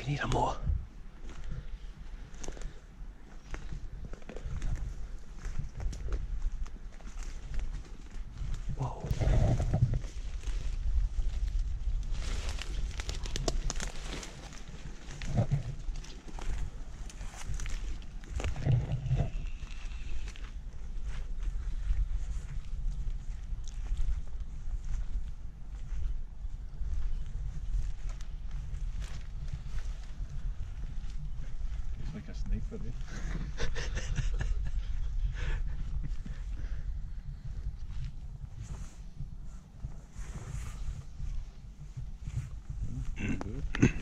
you need a more. Whoa. Like a sniper, eh? Good.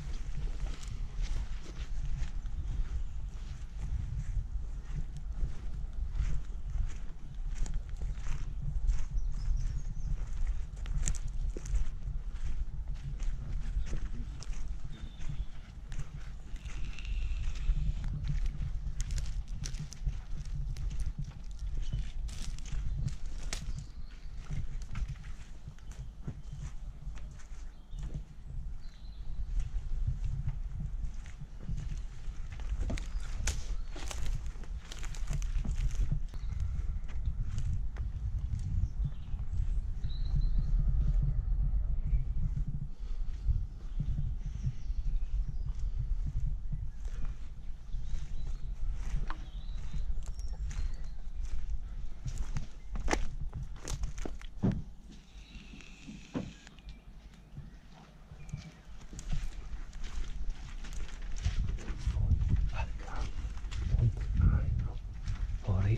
Alright.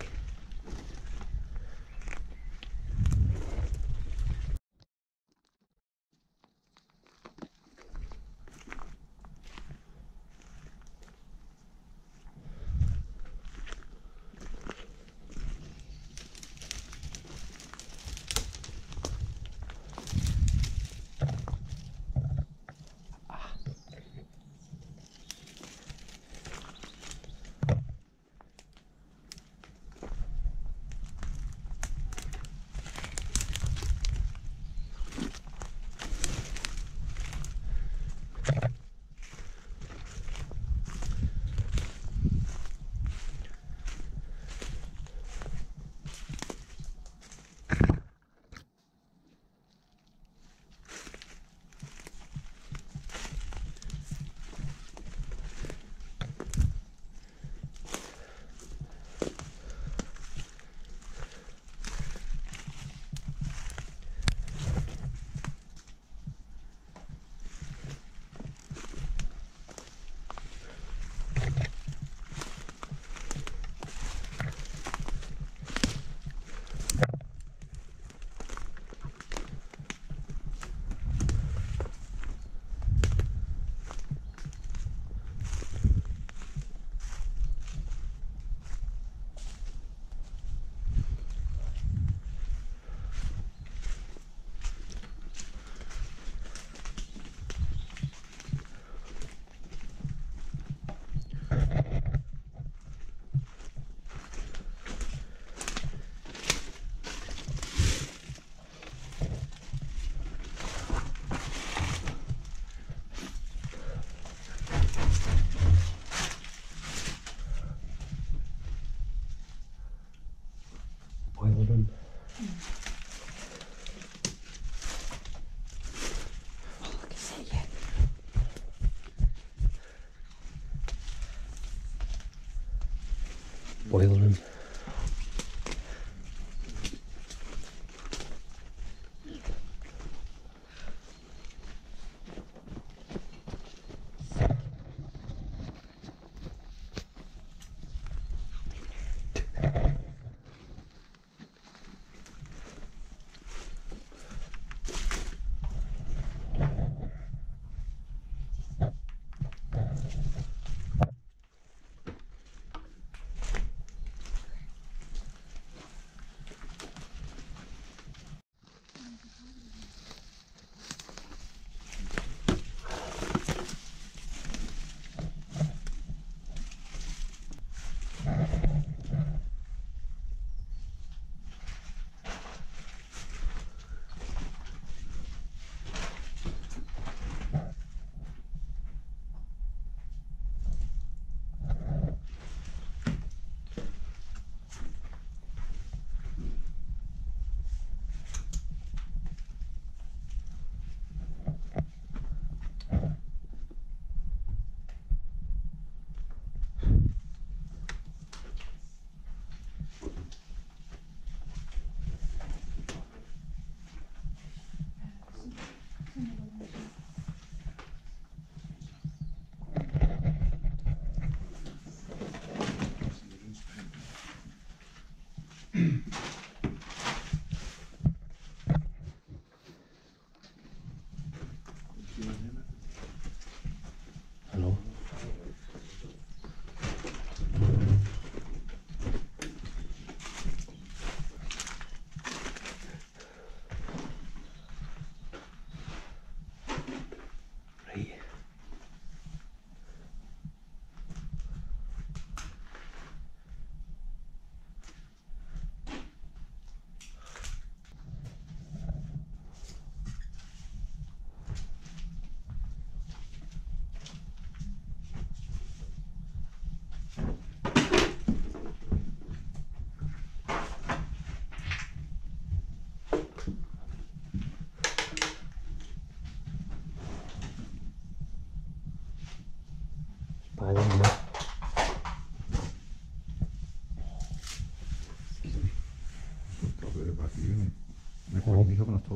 Boil them. Oh, look, it's it yet. Boil them.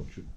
fortune.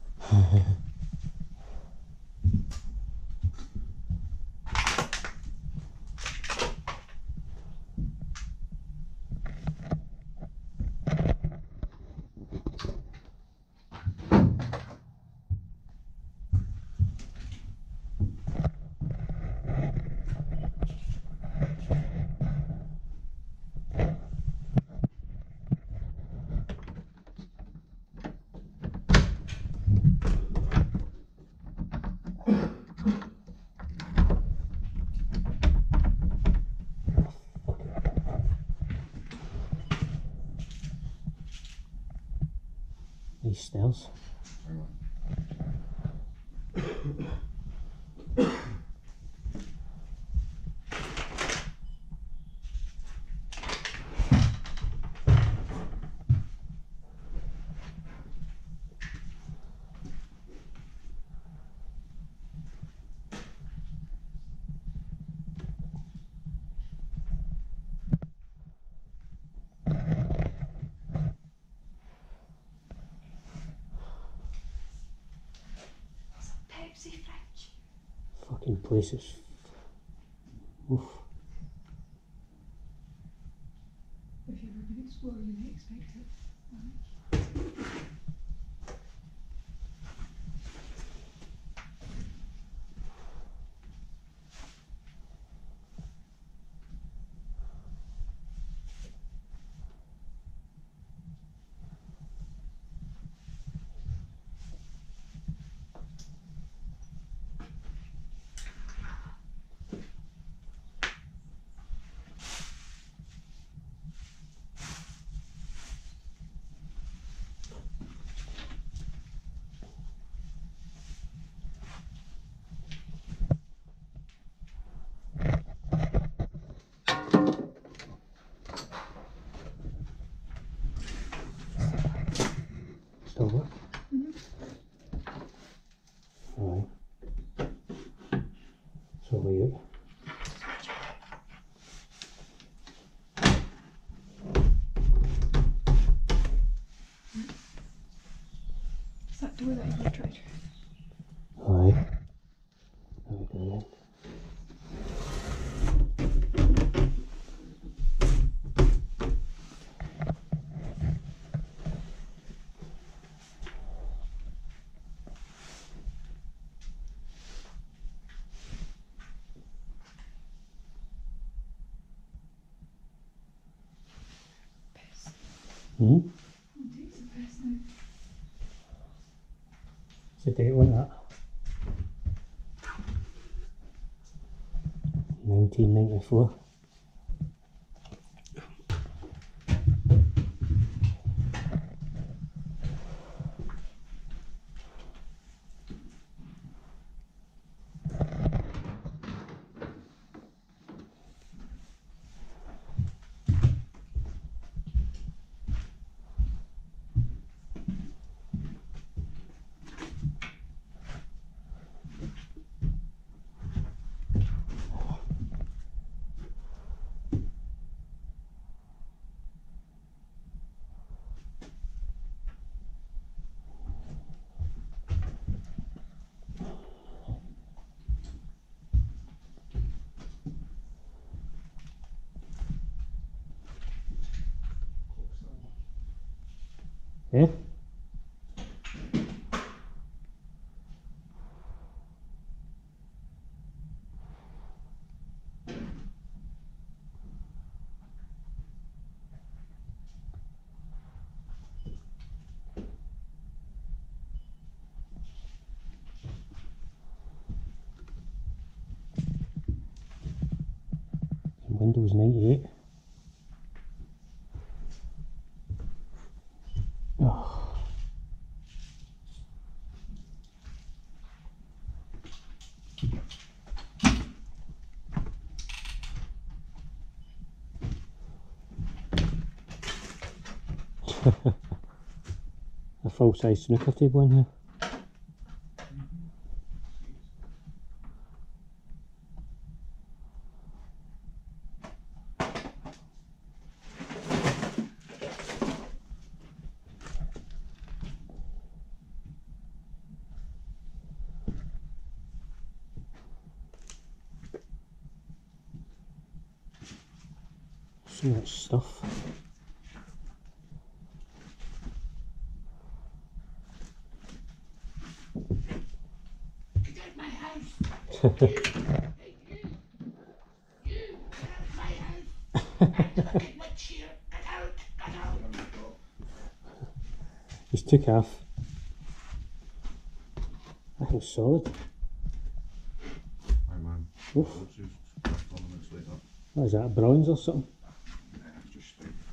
These stairs. Pepsi fridge. Fucking place is... Oof. If you've ever been exploring, you may expect it. Still work? Alright. So are you? Is that door that you tried? Aye. There we go then. Piss. Hmm? I'll take some piss now. It's a date one, that. 1994. Yeah? Windows 98. Oh. A full-size snooker table in here. Some of that stuff. Get out of my house! Hey, you! Get out of my house! I'm the wicked witch here! Get out! Get out! He's took off. That was solid. Hi man. Oof. What's his ornaments later? What is that, bronze or something? Just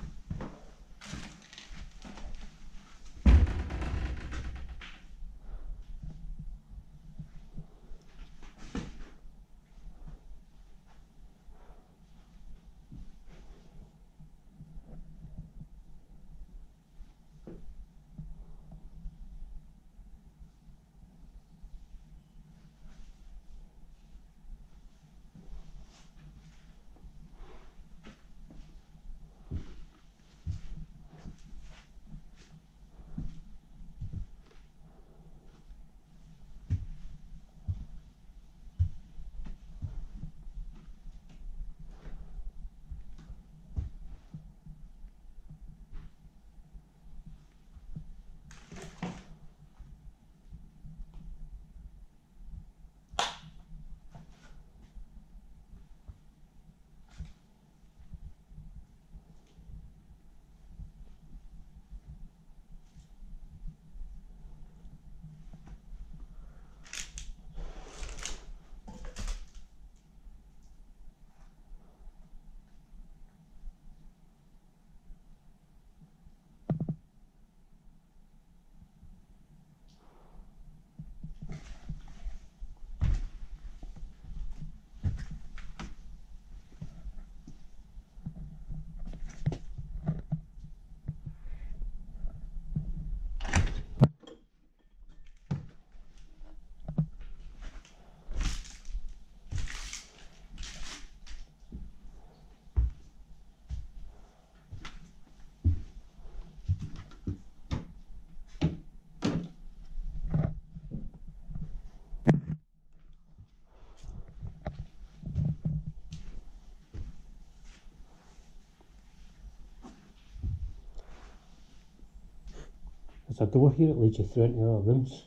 There's a door here that leads you through into the other rooms.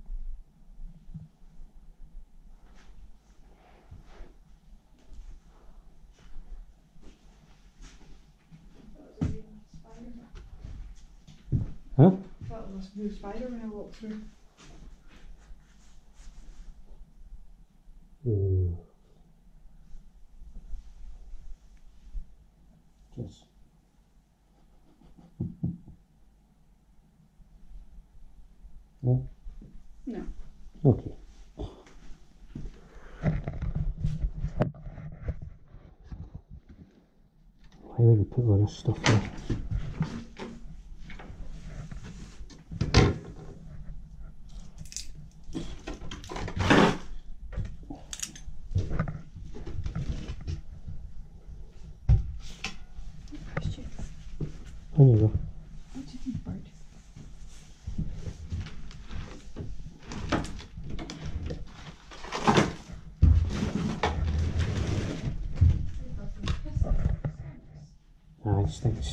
Huh? That was a blue spider when I walked through. Ooh. Yes. No? No. Okay. Why would you put all this stuff there? There you go. What do you think, Bert? Ah, it stinks.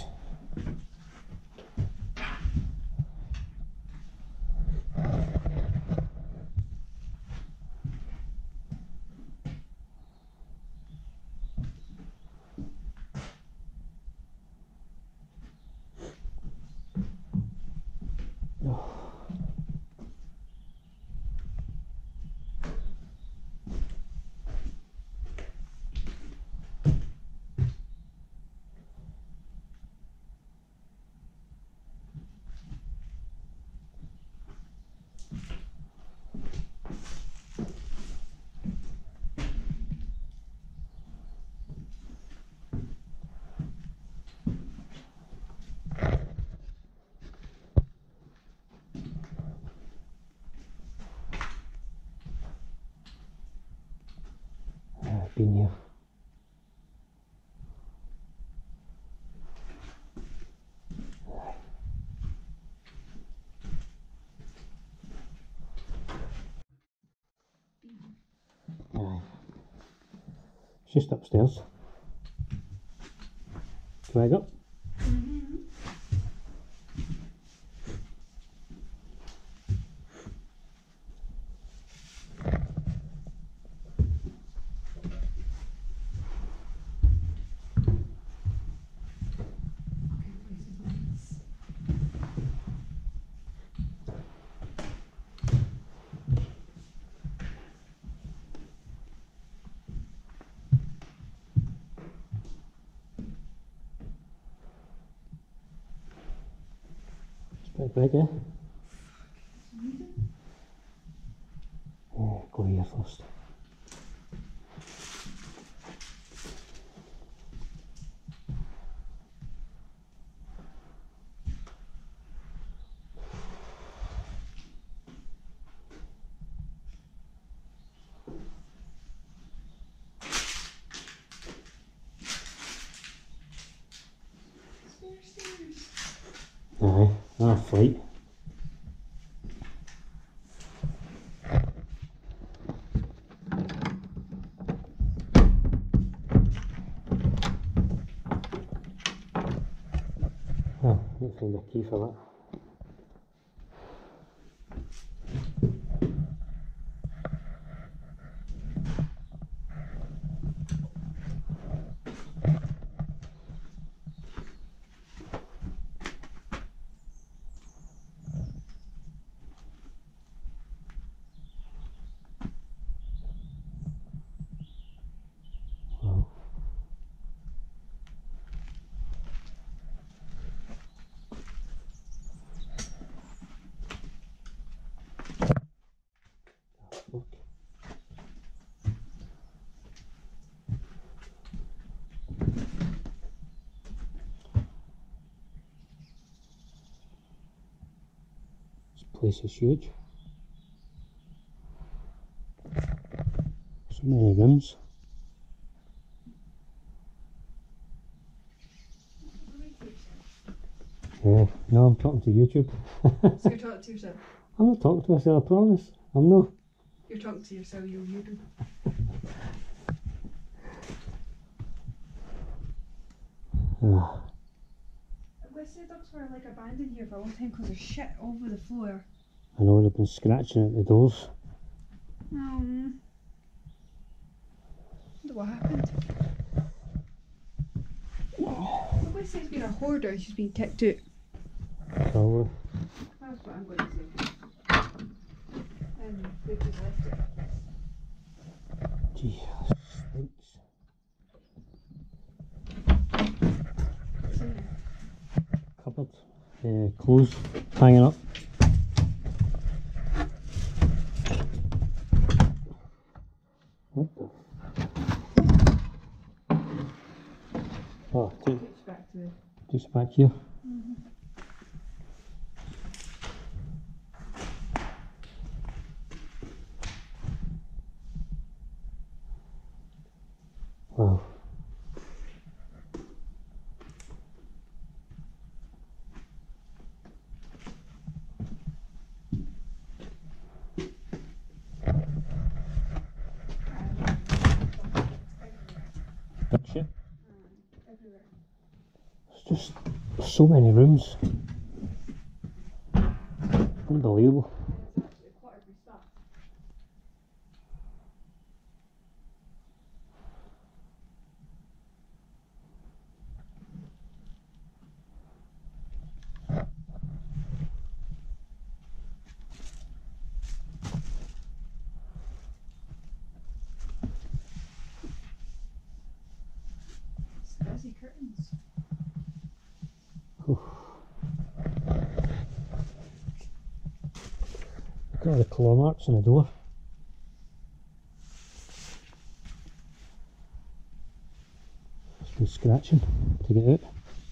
I've been here. Aye. It's just upstairs. Swag up. It's quite big, eh? Oh, go here first. Aye, a flight. Oh, let's find a key for that. Wow. Look. This place is huge. So many rooms. Yeah, no, I'm talking to YouTube. So you're talking to yourself? I'm not talking to myself, I promise. I'm not. You're talking to yourself, you're YouTube. Ah, I wish the dogs were like abandoned here for a long time because there's shit over the floor. I know they've been scratching at the doors. Wonder what happened. Somebody says being a hoarder and she's been kicked out. Probably. That's what I'm going to say. And they've just left it. Gee, spikes. It's in there. Cupboard. Clothes hanging up. What the? Oh, Takes back to the... just back here. Wow. Big shit. Everywhere. It's just so many rooms. Unbelievable. And it's actually quite every stuff. Snazzy curtains. Look at all the claw marks on the door. It's been scratching to get out.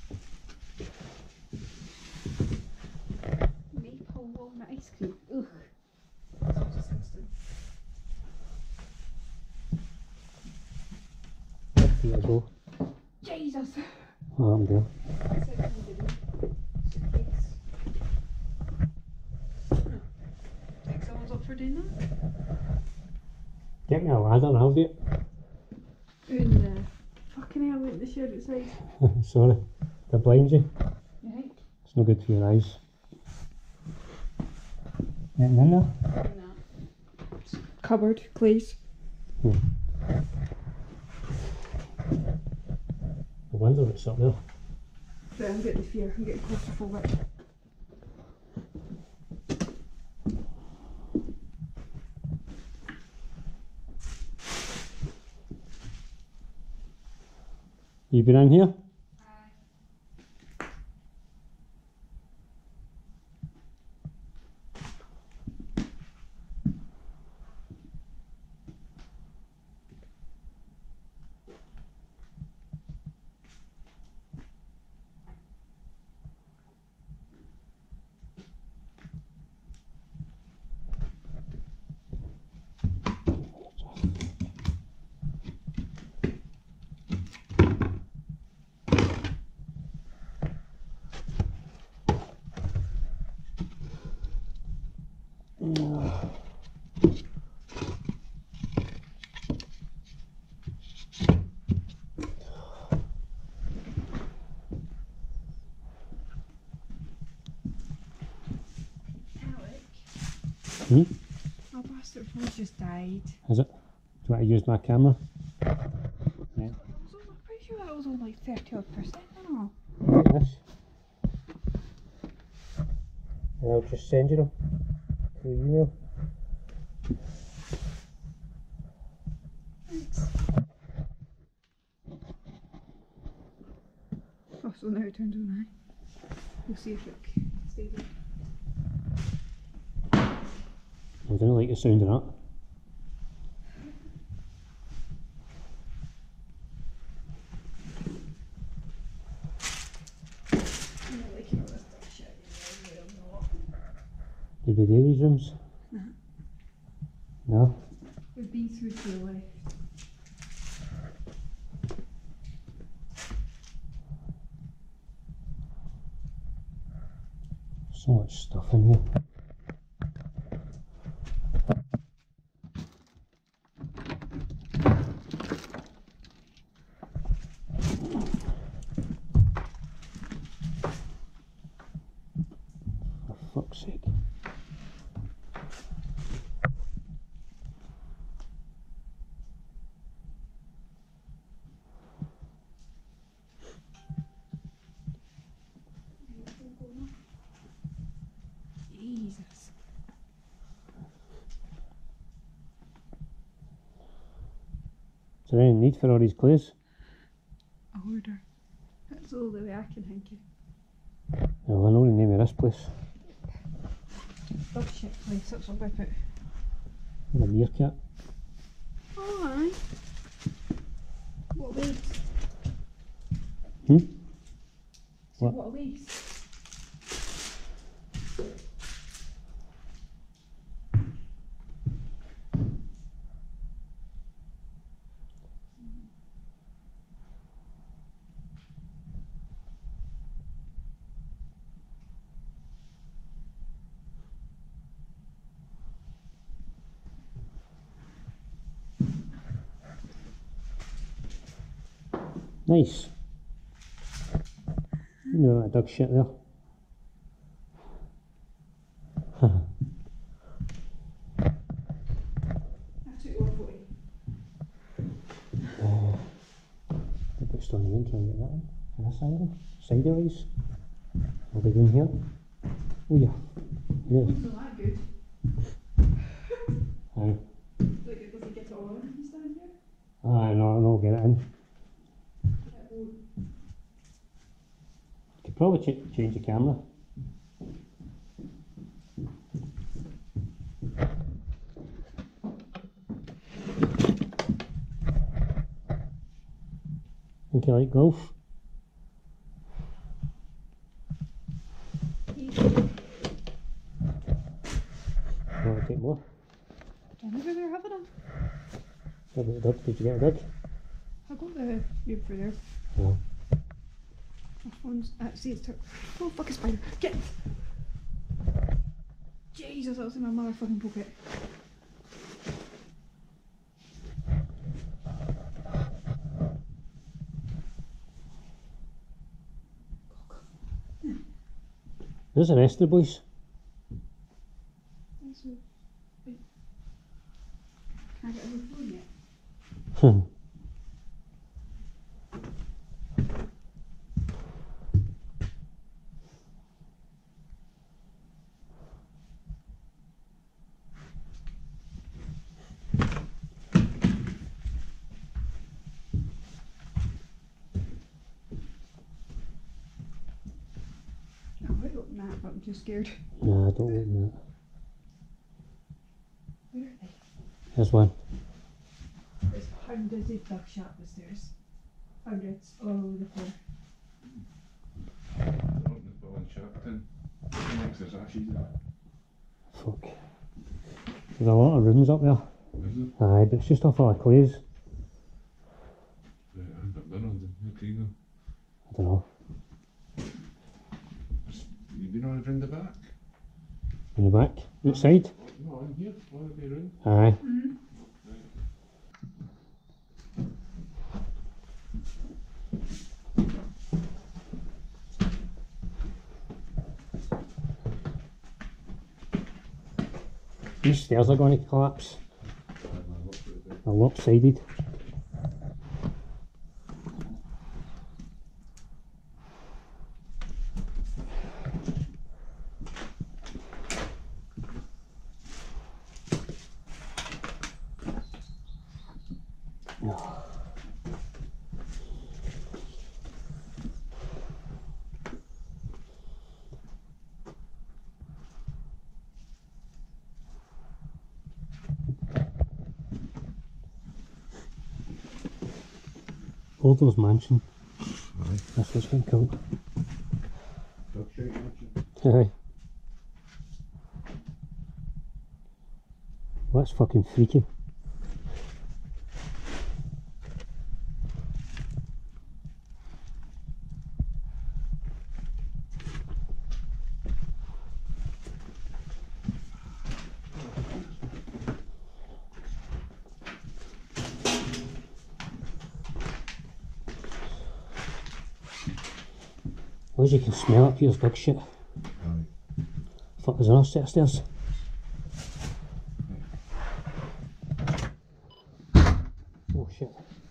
Maple walnut ice cream. Ugh. That's so disgusting. Years old. Jesus! Oh, I'm there. Think someone's up for doing that? Get me a ladder and I'll do it. In the fucking fucking hell, went the shed outside. Sorry. They blind you. You think? It's no good for your eyes. Anything in there? No. Cupboard, please. I wonder what's up there. Right, I'm getting the fear. I'm getting claustrophobic. You been in here? Hmm? My bastard phone's just died. Is it? Do you want to use my camera? Yeah. I'm pretty sure that was on like 30% and all. Yes. And I'll just send you them through email. Thanks. Oh, so now it turns on eye. We'll see if it stays there. I don't like the sound of that. I'm not liking all this stuff shit. I'm not. Did we do these rooms? No. We've been through to the left. So much stuff in here. For fuck's sake. Jesus. Is there any need for all these clues? A hoarder. That's all the way I can think of. Well, I know the name of this place. Dog shit place, that's what I put. The meerkat. Oh, aye. What a waste. Hmm? So What? what a waste. Nice. You know that dog shit there. I took one for you. The bit stone again, try and get that in. And this angle. Sideways. We'll be down here. Oh yeah. Yes. It's not that good. Aye. Like it doesn't get it all in if you stand here. Aye, no, get it in. It won't. Could probably change the camera. Think you like golf? Want to take more? Don't know where they're having them. What about the dog? Did you get a dog? I got the view for there. No. My phone's see it's took. Oh fuck a spider. Get Jesus, that was in my motherfucking pocket. Where's the rest of the boys? That's all. Wait. Can I get a new phone yet? I would open that, but I'm too scared. Nah, don't open that. Where are they? Here's one. There's hundreds of buckshot upstairs. Hundreds all over the floor. Open the ball and shut in. Next there's ashes in it. Fuck. There's a lot of rooms up there. Is it? Aye, but it's just off all the clays. Right, I've not done on them. Who clean them? I don't know. You've been on around the back? In the back? Outside? No, in here. All the way around. Aye. Mm-hmm. These stairs are going to collapse. I've looked at it. They're lopsided. Hoarders mansion. Aye. That's what's been called. Dog shite, Aye. Well, that's fucking freaky. As you can smell up here's big shit. Aye. Fuck, there's another set of stairs. Oh shit.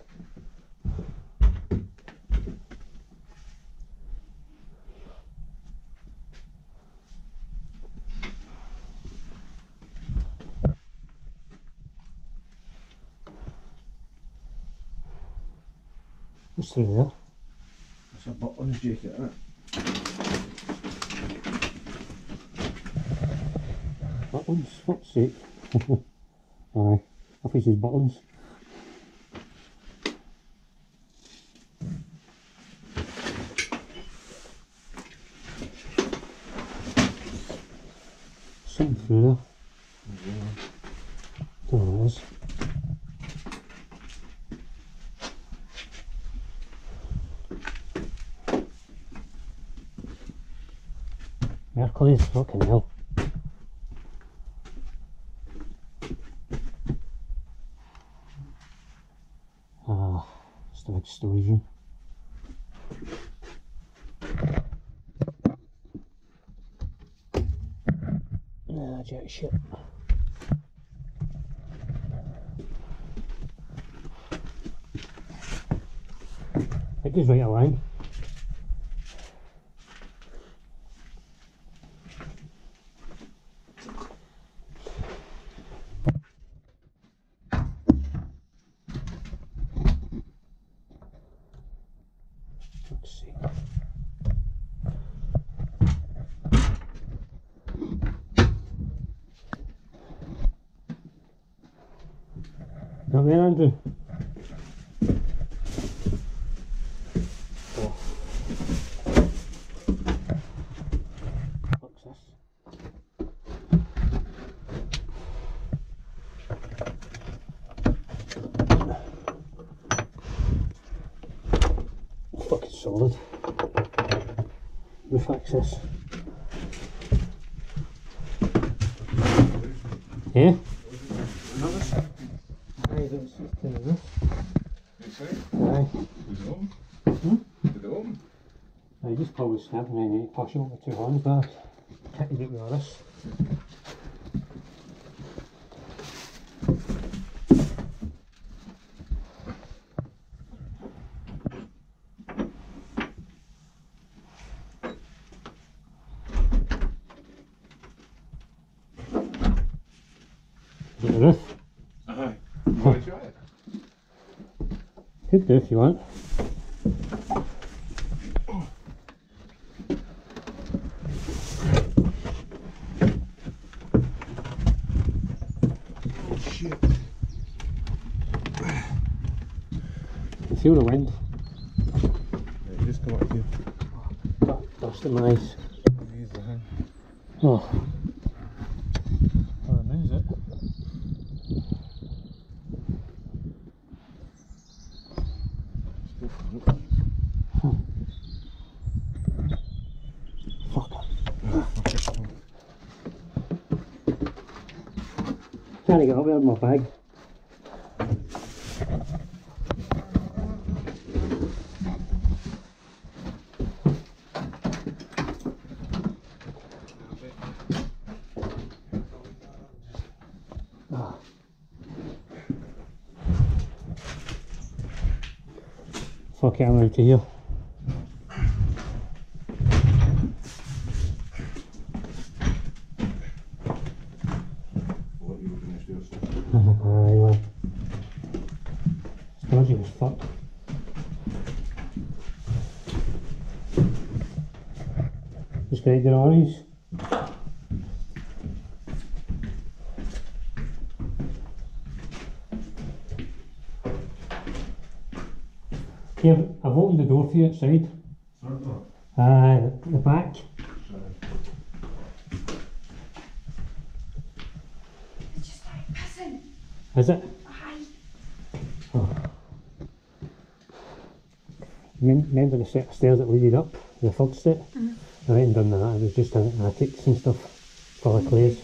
What's through there? It's a butler's jacket, isn't it? Buttons? Fuck's sake. Aye. I think it's buttons. Something through there. Don't know what it is. Mercury's fucking hell. Ah, just a big storage room. Ah, jack shit. It goes right along. Fuck's sake. Come here, Andrew. Oh. What's this? Fucking solid. Roof access. Yeah? Aye, that's just the roof. Inside? Aye. Is it open? Hmm? Did it open? I just probably snapping and push over 2 hands back. kit to get rid of this. Get the roof. Aye. You want to try it? Could do if you want. Oh shit. You feel the wind. Yeah, just come up here. Busted my eyes. Use the hand. Oh, Oh, there's it. fuck. Trying to get up there with my bag. Ah. Fuck it, I'm out of here. What you looking at yourself? Aye, well. Dodgy as fuck. Just gonna get all these. Yeah, I've opened the door for you outside. The back. It's just like pissing. Is it? Aye. Oh. Remember the set of stairs that leaded up? The third step? I hadn't done that, it was just attics and stuff for the clays.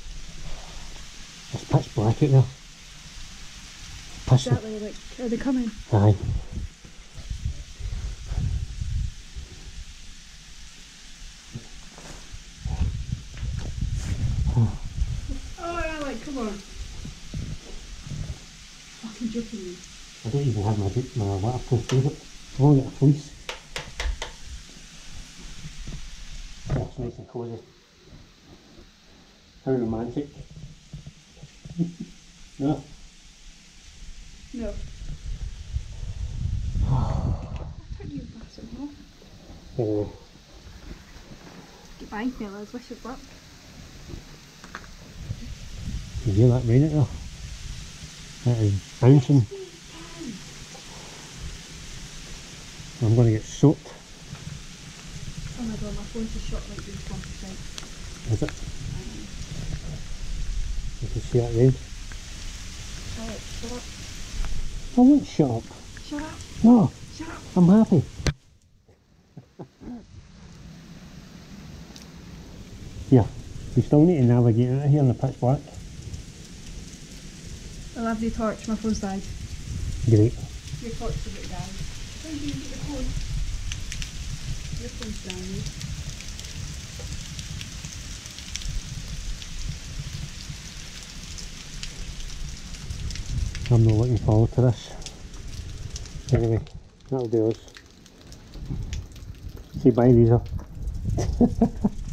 It's pitch black out there. Pissing. Exactly, like, are they coming? Aye. Oh, yeah, like, come on. Fucking joking me. I don't even have my waterproof jacket. I've only got a fleece. That's nice and cosy. How romantic. No? No. Turn you bastard off. Anyway, Goodbye, fellas. Wish you luck. you hear that rain out there? That is bouncing. I'm going to get soaked. Oh my god, my phone's just shot like this 1%. Is it? You can see that rain. Shut up. I won't shut up. Shut up. No, Shut up. I'm happy. Yeah, we still need to navigate out of here in the pitch black. I'll have the torch. My phone's died. Great. Your torch is about to die. How do you get your phone? Your phone's dying. I'm not looking forward to this. Anyway, that'll do us. Say bye, Lisa.